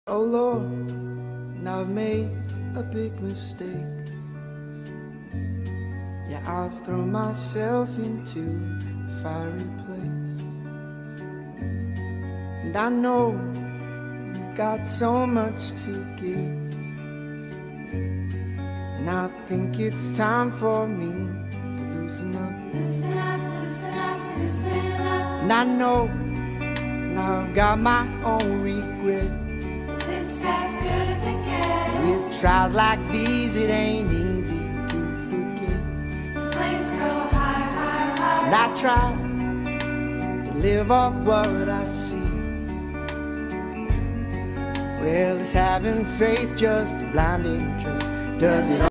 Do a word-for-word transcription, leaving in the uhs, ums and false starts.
Oh Lord, and I've made a big mistake. Yeah, I've thrown myself into a fiery place. And I know you've got so much to give, and I think it's time for me to loosen up. Loosen up, loosen up, loosen up. And I know now I've got my own regrets. Is this as good as it gets? With trials like these, it ain't easy to forget. These flames grow higher, higher, higher. And I try to live off what I see. Well, is having faith just a blinding trust? Does it